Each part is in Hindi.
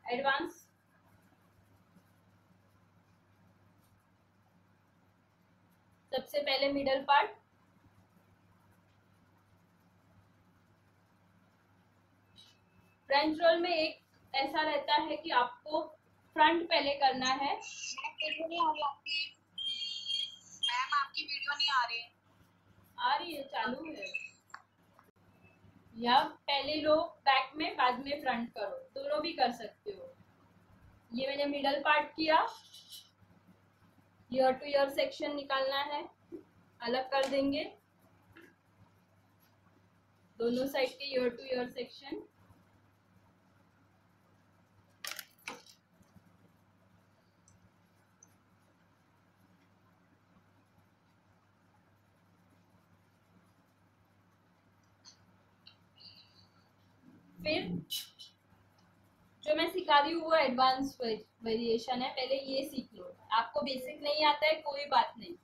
एडवांस। सबसे पहले मिडल पार्ट, फ्रेंच रोल में एक ऐसा रहता है कि आपको फ्रंट पहले करना है। वीडियो नहीं आ रही आपकी मैम, आपकी वीडियो नहीं आ रही। आ रही है, चालू है। या पहले लो बैक में, बाद में फ्रंट करो, दोनों भी कर सकते हो। ये मैंने मिडल पार्ट किया। ईयर टू ईयर सेक्शन निकालना है, अलग कर देंगे दोनों साइड के ईयर टू ईयर सेक्शन। फिर जो मैं सिखा रही हूँ वो एडवांस वेरिएशन है, पहले ये सीख लो। आपको बेसिक नहीं आता है कोई बात नहीं।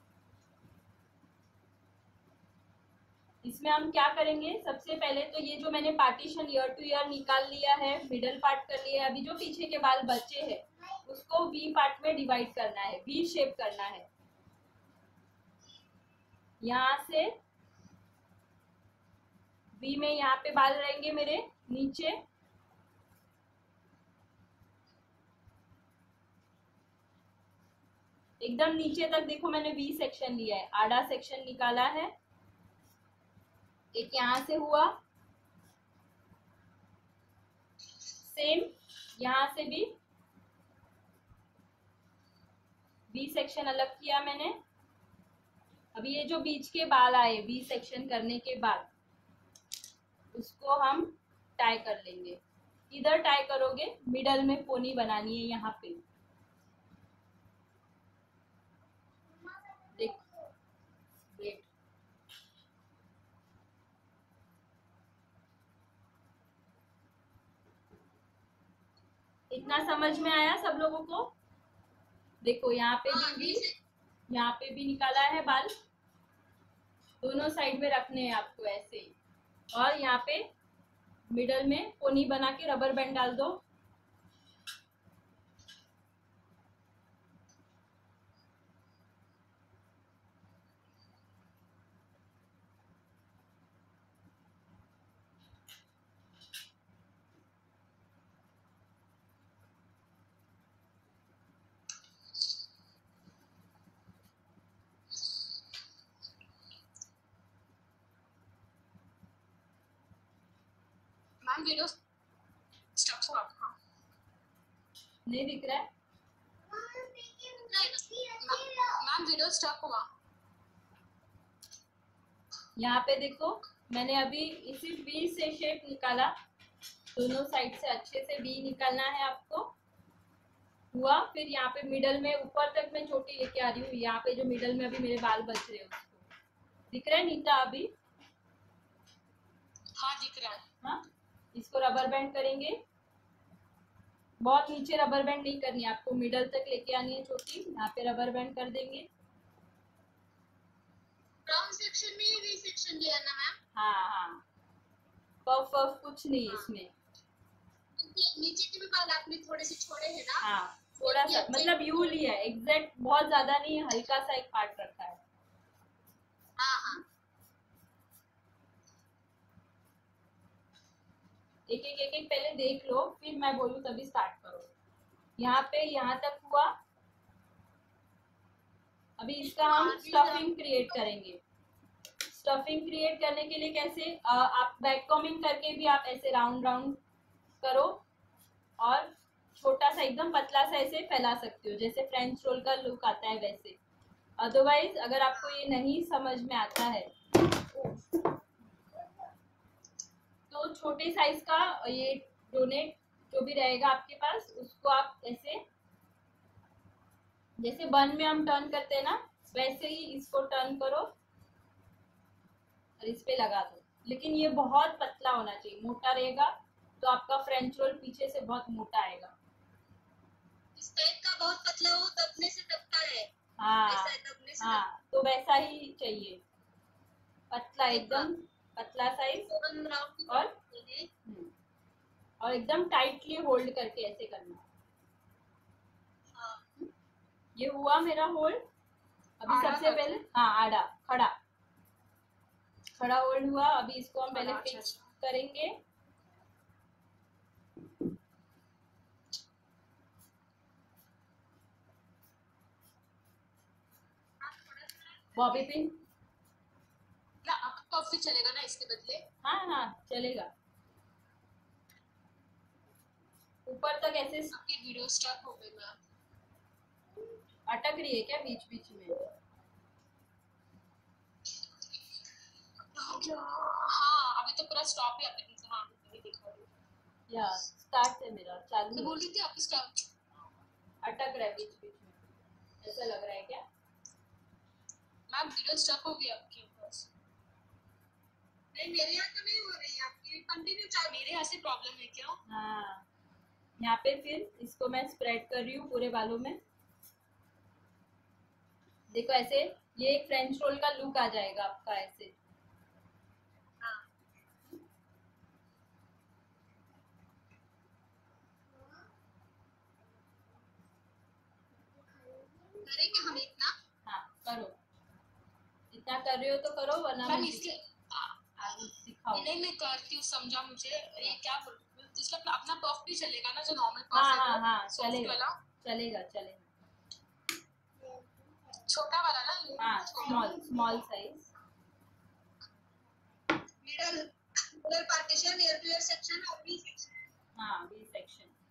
इसमें हम क्या करेंगे, सबसे पहले तो ये जो मैंने पार्टीशन ईयर टू ईयर निकाल लिया है, मिडल पार्ट कर लिया है, अभी जो पीछे के बाल बचे हैं उसको वी पार्ट में डिवाइड करना है, वी शेप करना है। यहाँ से वी में यहाँ पे बाल रहेंगे मेरे नीचे, एकदम नीचे तक। देखो मैंने वी सेक्शन लिया है, आधा सेक्शन निकाला है। एक यहाँ से हुआ, सेम यहाँ से भी वी सेक्शन अलग किया मैंने। अभी ये जो बीच के बाल आए वी सेक्शन करने के बाद, उसको हम टाई कर लेंगे। इधर टाई करोगे, मिडल में पोनी बनानी है यहाँ पे। देखो वेट, इतना समझ में आया सब लोगों को? देखो यहाँ पे भी यहाँ पे भी निकाला है बाल, दोनों साइड में रखने हैं आपको ऐसे ही। और यहाँ पे मिडल में पोनी बना के रबर बैंड डाल दो। मैम वीडियो स्टॉप हुआ आपका? नहीं दिख रहा है? मैम वीडियो स्टॉप हुआ। यहाँ पे देखो मैंने अभी इसी वी से शेप निकाला, दोनों साइड से अच्छे से वी निकालना है आपको। हुआ, फिर यहाँ पे मिडल में ऊपर तक मैं चोटी लेके आ रही हूँ। यहाँ पे जो मिडल में अभी मेरे बाल बच रहे हैं उसको दिख रहा है नीता अभी? हाँ दिख रहा है। हाँ, इसको रबर बैंड करेंगे। बहुत नीचे रबर बैंड नहीं करनी है आपको, मिडल तक लेके आनी है चोटी। यहाँ पे रबर बैंड कर देंगे। ब्राउन सेक्शन में वी सेक्शन लिया ना मैम? हाँ हाँ, पफ वफ कुछ नहीं इसमें। नीचे के भी बाल आपने थोड़े से छोड़े हैं ना? हाँ थोड़ा सा, मतलब यू लिया है, एग्जैक्ट बहुत ज्यादा नहीं, हल्का सा एक पार्ट रखा है। हाँ हाँ। एक एक पहले देख लो, फिर मैं बोलूँ तभी स्टार्ट करो। यहाँ पे यहाँ तक हुआ। अभी इसका हम स्टफिंग क्रिएट करेंगे। स्टफिंग क्रिएट करने के लिए कैसे, आप बैक कॉमिंग करके भी आप ऐसे राउंड राउंड करो, और छोटा सा एकदम पतला सा ऐसे फैला सकते हो, जैसे फ्रेंच रोल का लुक आता है वैसे। अदरवाइज अगर आपको ये नहीं समझ में आता है तो छोटे साइज का ये डोनेट जो भी रहेगा आपके पास, उसको आप ऐसे, जैसे बन में हम टर्न करते हैं ना, वैसे ही इसको टर्न करो और इस पे लगा दो। लेकिन ये बहुत पतला होना चाहिए, मोटा रहेगा तो आपका फ्रेंच रोल पीछे से बहुत मोटा आएगा। इस टाइप का बहुत पतला हो दबने से दबता है। हाँ दबने से हाँ, तो वैसा ही चाहिए, पतला एकदम पतला साइज। और एकदम टाइटली होल्ड करके ऐसे करना। ये हुआ मेरा होल्ड। अभी आड़ा सबसे करके? पहले हाँ आड़ा खड़ा खड़ा होल्ड हुआ। अभी इसको हम पहले खड़ा, अच्छा, फिक्स करेंगे। Bobby pin. क्या आपका ऑफिस चलेगा ना इसके बदले? हाँ हाँ चलेगा। ऊपर तक ऐसे आपकी वीडियो स्टार्ट हो गई मैम। अटक रही है क्या बीच बीच में? हाँ अभी तो पूरा स्टॉप है आपके पीछे। हाँ अभी देखा या स्टार्ट है मेरा, चालू तो है। बोल रही थी आपकी स्टार्ट अटक रहा है बीच बीच में, ऐसा लग रहा है क्या? मैम वीडियो स्टॉप हो गई आपकी बस। नहीं मेरे यहाँ तो नहीं हो रही है, आपकी कंटिन्यू चल। मेरे यहाँ से प्रॉब्लम है क्या? हाँ यहाँ पे फिर इसको मैं स्प्रेड कर रही हूँ पूरे बालों में। देखो ऐसे ये एक फ्रेंच रोल का लुक आ जाएगा आपका ऐसे। करेंगे हम इतना? हाँ करो, इतना कर रहे हो तो करो वरना मैम मैं इसलिए आगे सिखाऊँ। नहीं मैं करती हूँ, समझा मुझे। ये क्या बोल इसका अपना पफ भी चलेगा ना जो नॉर्मल पफ हाँ है हाँ वो हाँ सॉफ्ट चलेगा वाला? चलेगा चलेगा। छोटा वाला ना ये? हाँ small small size. Middle middle partition, ear to ear section और बी सेक्शन। हाँ बी सेक्शन।